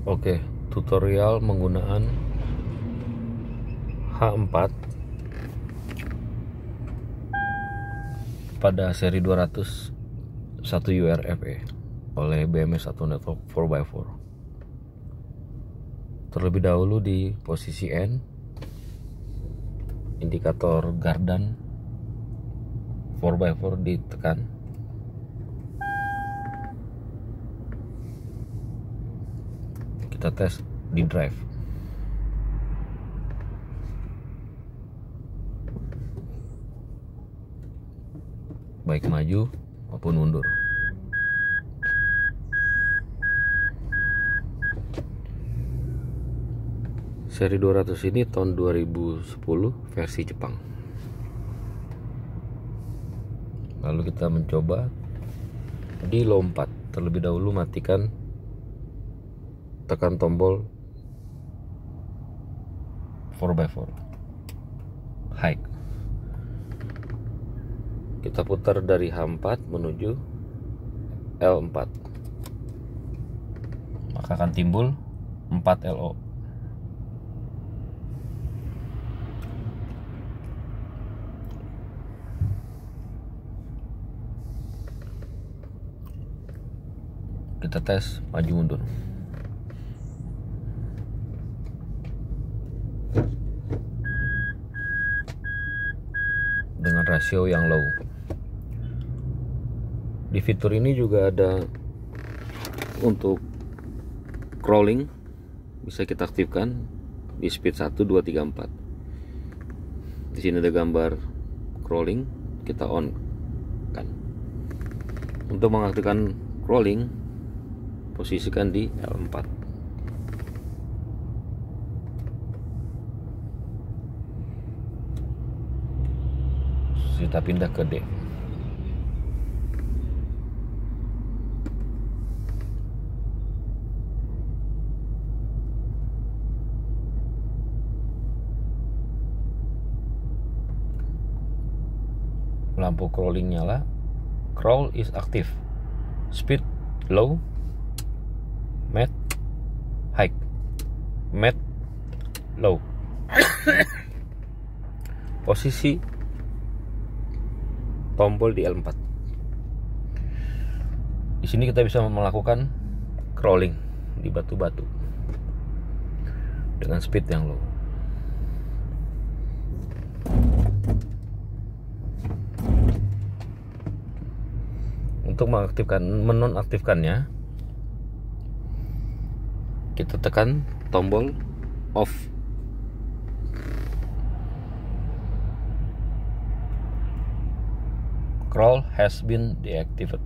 Oke, tutorial menggunaan H4 pada seri 200 1 URFE oleh BMS atau Network 4x4. Terlebih dahulu di posisi N, indikator gardan 4x4 ditekan. Kita tes di drive. Baik maju maupun mundur. Seri 200 ini tahun 2010 versi Jepang. Lalu kita mencoba di lompat. Terlebih dahulu matikan, tekan tombol 4x4 high. Kita putar dari H4 menuju L4, maka akan timbul 4 LO. Kita tes maju mundur. Dengan rasio yang low. Di fitur ini juga ada untuk crawling, bisa kita aktifkan di speed 1, 2, 3, 4. Di sini ada gambar crawling, kita on kan. Untuk mengaktifkan crawling, posisikan di L4. Kita pindah ke D. Lampu crawling nyala. Crawl is active. Speed low, mat high, mat low. Posisi tombol di L4. Di sini kita bisa melakukan crawling di batu-batu dengan speed yang low. Untuk menonaktifkannya, kita tekan tombol off. Crawl has been deactivated.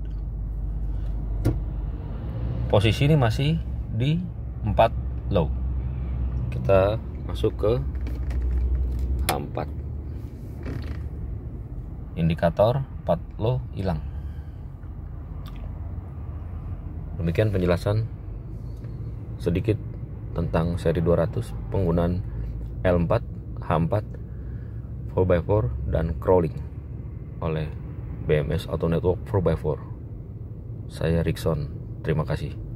Posisi ini masih di 4 low. Kita masuk ke H4. Indikator 4 low hilang. Demikian penjelasan sedikit tentang seri 200 penggunaan L4, H4, 4x4 dan crawling oleh BMS atau Network 4x4. Saya Rickson, terima kasih.